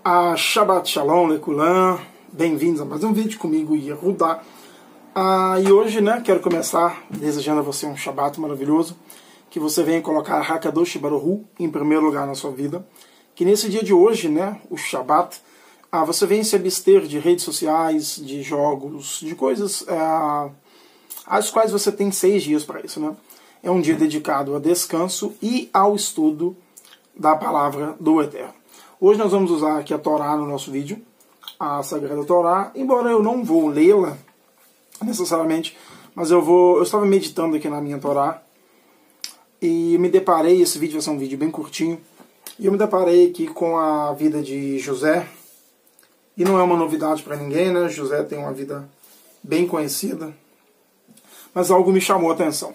Shabbat Shalom Lekulam, bem-vindos a mais um vídeo comigo, Yehudá. E hoje, quero começar desejando a você um Shabbat maravilhoso, que você venha colocar Hakadosh Baruch Hu em primeiro lugar na sua vida, que nesse dia de hoje, o Shabbat, você venha se abster de redes sociais, de jogos, de coisas às quais você tem 6 dias para isso. É um dia dedicado a descanso e ao estudo da palavra do Eterno. Hoje nós vamos usar aqui a Torá no nosso vídeo, a Sagrada Torá, embora eu não vou lê-la necessariamente, mas eu estava meditando aqui na minha Torá e me deparei, esse vídeo vai ser um vídeo bem curtinho, e eu me deparei aqui com a vida de José, e não é uma novidade para ninguém, José tem uma vida bem conhecida, mas algo me chamou a atenção.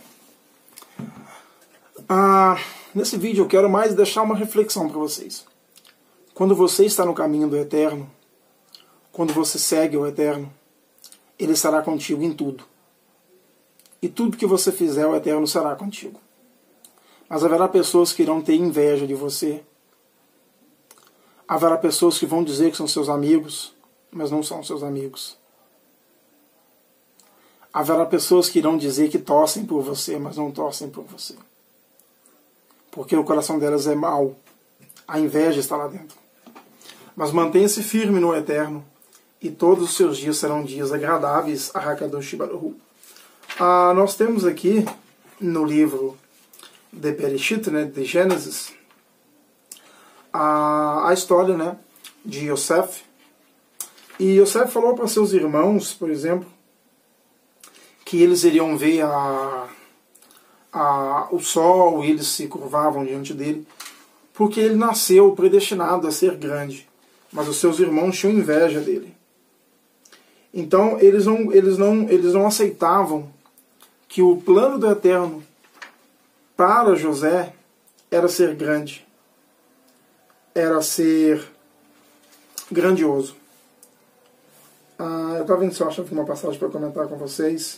Nesse vídeo eu quero mais deixar uma reflexão para vocês. Quando você está no caminho do Eterno, quando você segue o Eterno, Ele estará contigo em tudo. E tudo que você fizer, o Eterno será contigo. Mas haverá pessoas que irão ter inveja de você. Haverá pessoas que vão dizer que são seus amigos, mas não são seus amigos. Haverá pessoas que irão dizer que torcem por você, mas não torcem por você. Porque o coração delas é mau. A inveja está lá dentro. Mas mantenha-se firme no Eterno, e todos os seus dias serão dias agradáveis a Hakadosh Baruch Hu. Nós temos aqui, no livro de Bereshit, de Gênesis, a história de Yosef. E Yosef falou para seus irmãos, por exemplo, que eles iriam ver o sol, e eles se curvavam diante dele, porque ele nasceu predestinado a ser grande. Mas os seus irmãos tinham inveja dele. Então eles não aceitavam que o plano do Eterno para José era ser grande, era ser grandioso. Eu estava vendo se eu acho uma passagem para comentar com vocês.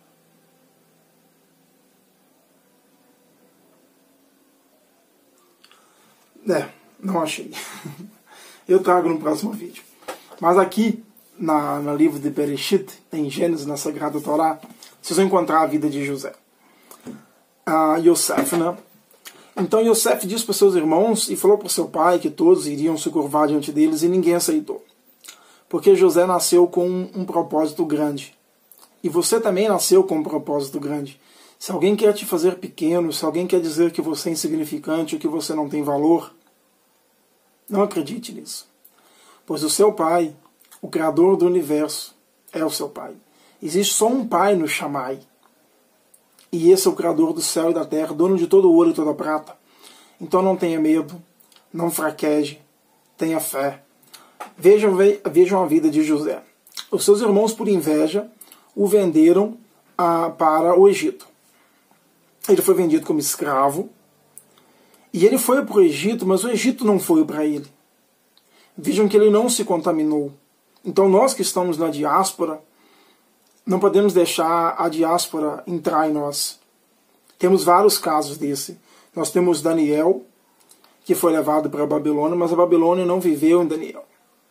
Não achei. Eu trago no próximo vídeo. Mas aqui, no livro de Bereshit, em Gênesis, na Sagrada Torá, vocês vão encontrar a vida de José. Yosef, Então Yosef disse para seus irmãos e falou para seu pai que todos iriam se curvar diante deles, e ninguém aceitou. Porque José nasceu com um propósito grande. E você também nasceu com um propósito grande. Se alguém quer te fazer pequeno, se alguém quer dizer que você é insignificante ou que você não tem valor, não acredite nisso. Pois o seu pai, o Criador do universo, é o seu pai. Existe só um pai no Shammai. E esse é o Criador do céu e da terra, dono de todo o ouro e toda a prata. Então não tenha medo, não fraqueje, tenha fé. Vejam a vida de José. Os seus irmãos, por inveja, o venderam para o Egito. Ele foi vendido como escravo. E ele foi para o Egito, mas o Egito não foi para ele. Vejam que ele não se contaminou. Então nós que estamos na diáspora, não podemos deixar a diáspora entrar em nós. Temos vários casos desse. Nós temos Daniel, que foi levado para a Babilônia, mas a Babilônia não viveu em Daniel.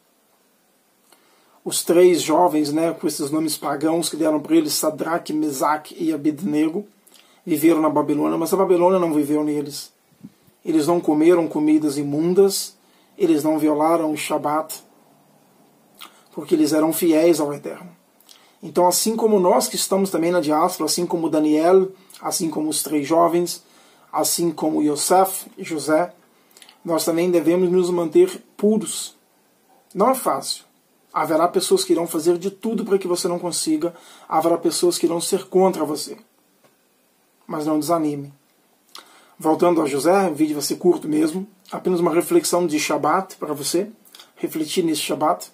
Os 3 jovens, com esses nomes pagãos que deram para eles, Sadraque, Mesaque e Abednego, viveram na Babilônia, mas a Babilônia não viveu neles. Eles não comeram comidas imundas, eles não violaram o Shabat, porque eles eram fiéis ao Eterno. Então, assim como nós que estamos também na diáspora, assim como Daniel, assim como os 3 jovens, assim como Yosef e José, nós também devemos nos manter puros. Não é fácil. Haverá pessoas que irão fazer de tudo para que você não consiga, haverá pessoas que irão ser contra você. Mas não desanime. Voltando a José, o vídeo vai ser curto mesmo, apenas uma reflexão de Shabat para você, refletir nesse Shabat.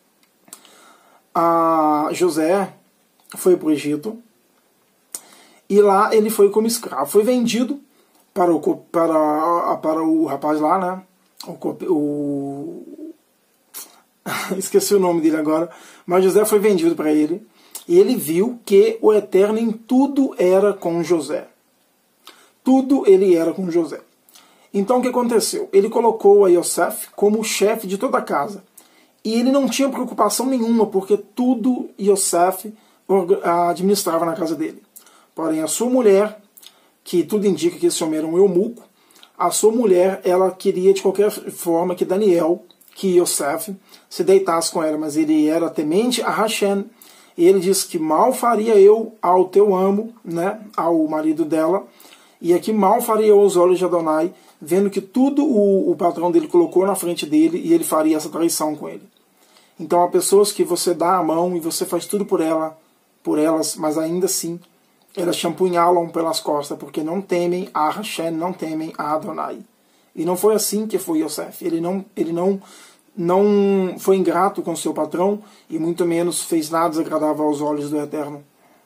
José foi para o Egito, e lá ele foi como escravo, foi vendido para o rapaz lá, esqueci o nome dele agora, mas José foi vendido para ele, e ele viu que o Eterno em tudo era com José. Tudo ele era com José. Então o que aconteceu? Ele colocou a Yosef como o chefe de toda a casa. E ele não tinha preocupação nenhuma, porque tudo Yosef administrava na casa dele. Porém, a sua mulher, que tudo indica que esse homem era um eunuco, a sua mulher, ela queria de qualquer forma que Daniel, que Yosef, se deitasse com ela, mas ele era temente a Hashem, e ele disse que mal faria eu ao teu amo, né, ao marido dela, e aqui mal faria eu aos olhos de Adonai, vendo que tudo o patrão dele colocou na frente dele, e ele faria essa traição com ele. Então há pessoas que você dá a mão e você faz tudo por elas, mas ainda assim elas te apunhalam pelas costas, porque não temem a Hashem, não temem a Adonai. E não foi assim que foi Yosef. Ele não foi ingrato com seu patrão, e muito menos fez nada desagradável aos olhos do Eterno.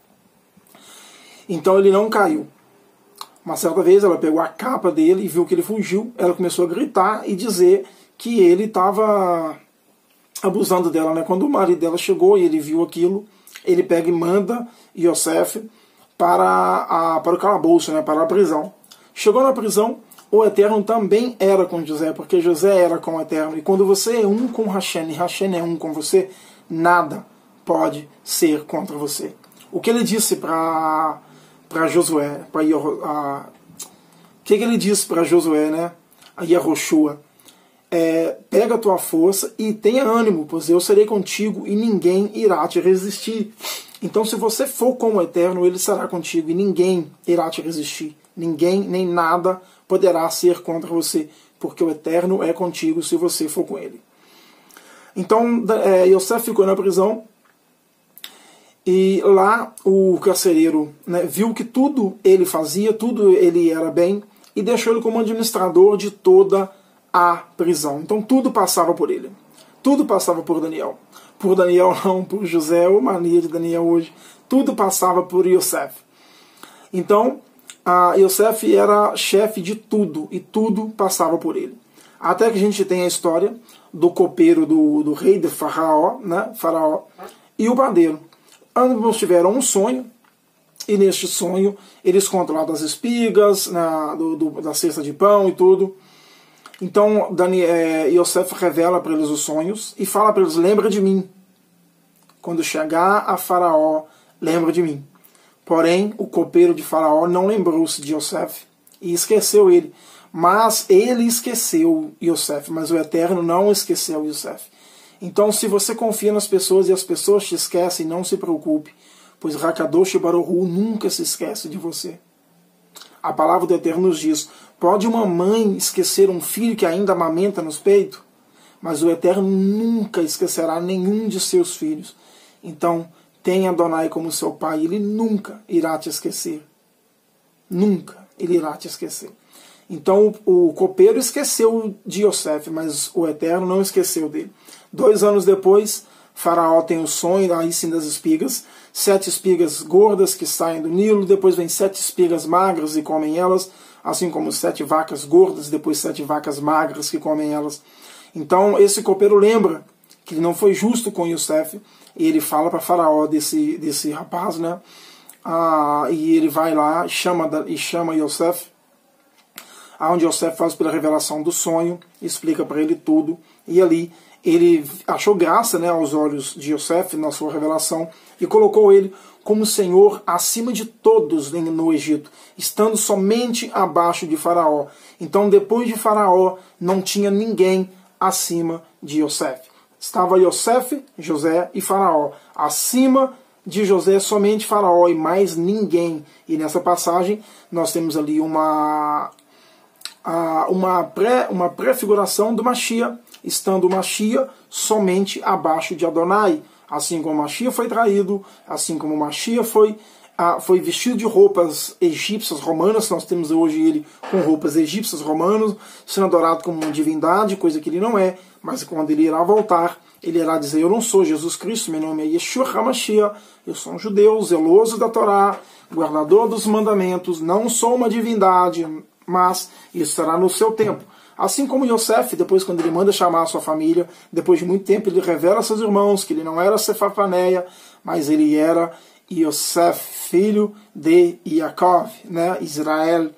Então ele não caiu. Uma certa vez ela pegou a capa dele e viu que ele fugiu. Ela começou a gritar e dizer que ele estava abusando dela, né? Quando o marido dela chegou e ele viu aquilo, ele pega e manda Yosef para o calabouço, né? Para a prisão. Chegou na prisão, o Eterno também era com José, porque José era com o Eterno. E quando você é um com Hashem, e Hashem é um com você, nada pode ser contra você. O que ele disse para Josué, o que ele disse para Josué, né? A Yehoshua: pega a tua força e tenha ânimo, pois eu serei contigo e ninguém irá te resistir. Então, se você for com o Eterno, ele será contigo e ninguém irá te resistir. Ninguém, nem nada poderá ser contra você, porque o Eterno é contigo se você for com ele. Então, Yosef ficou na prisão, e lá o carcereiro, né, viu que tudo ele fazia, tudo ele era bem, e deixou ele como administrador de toda a prisão. Então tudo passava por ele. Tudo passava por Daniel. Por Daniel não, por José, ou mania de Daniel hoje. Tudo passava por Yosef. Então, Yosef era chefe de tudo, e tudo passava por ele. Até que a gente tem a história do copeiro do rei de Faraó, né, Faraó, e o padeiro. Ambos tiveram um sonho, e neste sonho eles contam lá das espigas, da cesta de pão e tudo. Então Yosef revela para eles os sonhos e fala para eles: lembra de mim. Quando chegar a Faraó, lembra de mim. Porém, o copeiro de Faraó não lembrou-se de Yosef e esqueceu ele. Mas ele esqueceu Yosef, mas o Eterno não esqueceu Yosef. Então, se você confia nas pessoas e as pessoas te esquecem, não se preocupe, pois Hakadosh Baruch Hu nunca se esquece de você. A palavra do Eterno nos diz: pode uma mãe esquecer um filho que ainda amamenta nos peitos? Mas o Eterno nunca esquecerá nenhum de seus filhos. Então, tenha Adonai como seu pai, ele nunca irá te esquecer. Nunca ele irá te esquecer. Então, o copeiro esqueceu de Yosef, mas o Eterno não esqueceu dele. 2 anos depois, Faraó tem o sonho, aí sim, das espigas. 7 espigas gordas que saem do Nilo, depois vem 7 espigas magras e comem elas, assim como 7 vacas gordas, depois 7 vacas magras que comem elas. Então esse copeiro lembra que ele não foi justo com Yosef, e ele fala para Faraó desse rapaz, né? E ele vai lá e chama Yosef, onde Yosef faz pela revelação do sonho, explica para ele tudo, e ali ele achou graça, né, aos olhos de Yosef na sua revelação, e colocou ele como Senhor acima de todos no Egito, estando somente abaixo de Faraó. Então, depois de Faraó, não tinha ninguém acima de Yosef. Estava Yosef, José e Faraó. Acima de José, somente Faraó e mais ninguém. E nessa passagem, nós temos ali uma prefiguração do Mashiach, estando o Mashiach somente abaixo de Adonai. Assim como o Mashiach foi traído, assim como o Mashiach foi vestido de roupas egípcias, romanas, nós temos hoje ele com roupas egípcias, romanas, sendo adorado como uma divindade, coisa que ele não é, mas quando ele irá voltar, ele irá dizer: eu não sou Jesus Cristo, meu nome é Yeshua HaMashiach, eu sou um judeu, zeloso da Torá, guardador dos mandamentos, não sou uma divindade, mas isso será no seu tempo. Assim como Yosef, depois quando ele manda chamar a sua família, depois de muito tempo ele revela a seus irmãos que ele não era Sefapaneia, mas ele era Yosef, filho de Yaakov, né, Israel.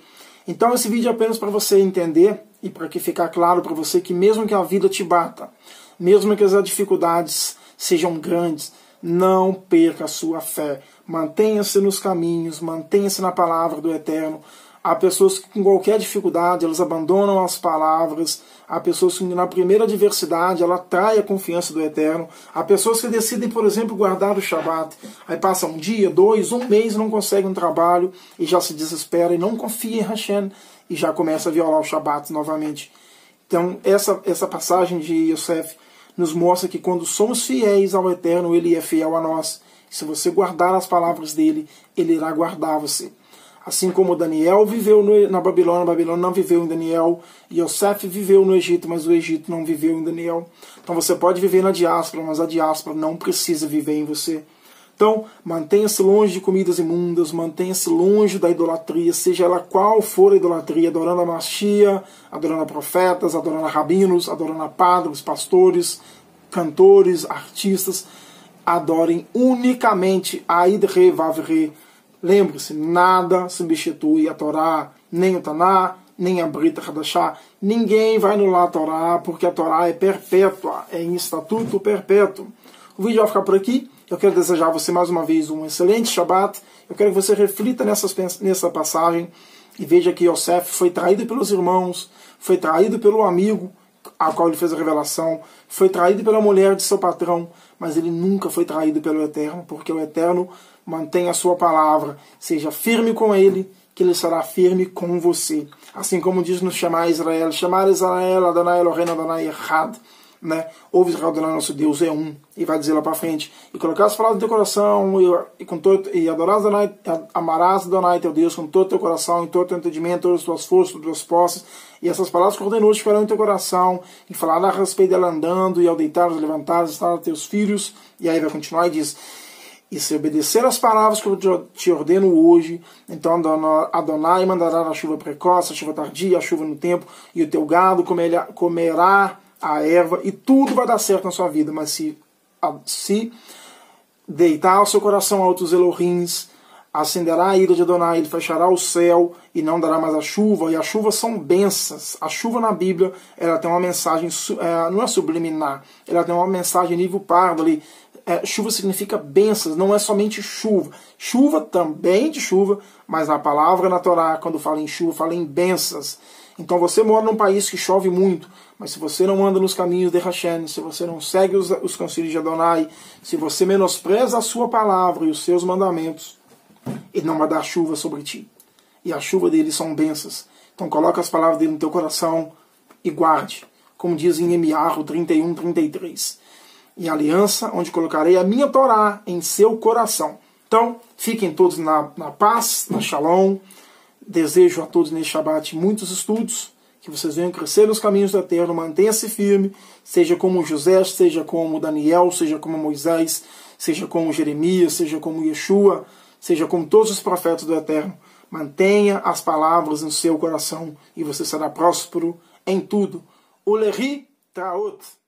Então esse vídeo é apenas para você entender e para que ficar claro para você que mesmo que a vida te bata, mesmo que as dificuldades sejam grandes, não perca a sua fé. Mantenha-se nos caminhos, mantenha-se na palavra do Eterno. Há pessoas que com qualquer dificuldade elas abandonam as palavras. Há pessoas que na primeira adversidade ela atrai a confiança do Eterno. Há pessoas que decidem, por exemplo, guardar o Shabat. Aí passa um dia, 2, um mês, não consegue um trabalho e já se desespera e não confia em Hashem e já começa a violar o Shabat novamente. Então essa passagem de Yosef nos mostra que quando somos fiéis ao Eterno, Ele é fiel a nós. Se você guardar as palavras dele, Ele irá guardar você. Assim como Daniel viveu na Babilônia, a Babilônia não viveu em Daniel. E Yosef viveu no Egito, mas o Egito não viveu em Daniel. Então você pode viver na diáspora, mas a diáspora não precisa viver em você. Então, mantenha-se longe de comidas imundas, mantenha-se longe da idolatria, seja ela qual for a idolatria, adorando a Machia, adorando a profetas, adorando a rabinos, adorando a padres, pastores, cantores, artistas. Adorem unicamente a Idre Vavre. Lembre-se, nada substitui a Torá, nem o Taná, nem a Brit Hadashah. Ninguém vai anular a Torá, porque a Torá é perpétua, é em estatuto perpétuo. O vídeo vai ficar por aqui. Eu quero desejar a você mais uma vez um excelente Shabbat. Eu quero que você reflita nessa passagem e veja que Yosef foi traído pelos irmãos, foi traído pelo amigo a qual ele fez a revelação, foi traído pela mulher de seu patrão, mas ele nunca foi traído pelo Eterno, porque o Eterno mantém a sua palavra. Seja firme com ele, que ele será firme com você. Assim como diz no Shema Israel, Adonai Eloheinu Adonai Echad. Né? Ouve Israel, Adonai, nosso Deus é um, e vai dizer lá para frente, e colocar as palavras no teu coração, e adorarás Adonai, amarás Adonai teu Deus com todo o teu coração, em todo o teu entendimento, todas as tuas forças, todas as tuas posses, e essas palavras que ordenou ficarão em teu coração, e falará a respeito dela andando, e ao deitares, levantares, estar a teus filhos, e aí vai continuar e diz, e se obedecer as palavras que eu te ordeno hoje, então Adonai mandará a chuva precoce, a chuva tardia, a chuva no tempo, e o teu gado comerá a erva, e tudo vai dar certo na sua vida. Mas se deitar o seu coração a outros Elohims, acenderá a ira de Adonai, ele fechará o céu e não dará mais a chuva. E a chuva são bênçãos. A chuva na Bíblia, ela tem uma mensagem, não é subliminar, ela tem uma mensagem nível pardo ali. Chuva significa bênçãos, não é somente chuva. Chuva também de chuva, mas a palavra na Torá, quando fala em chuva, fala em bênçãos. Então você mora num país que chove muito, mas se você não anda nos caminhos de Hashem, se você não segue os conselhos de Adonai, se você menospreza a sua palavra e os seus mandamentos, ele não vai dar chuva sobre ti. E a chuva dele são bênçãos. Então coloca as palavras dele no teu coração e guarde. Como diz em Emiarro 31:33. Em aliança, onde colocarei a minha Torá em seu coração. Então, fiquem todos na paz, na Shalom. Desejo a todos neste Shabbat muitos estudos, que vocês venham crescer nos caminhos do Eterno, mantenha-se firme, seja como José, seja como Daniel, seja como Moisés, seja como Jeremias, seja como Yeshua, seja como todos os profetas do Eterno. Mantenha as palavras no seu coração e você será próspero em tudo. Ulehi Traot.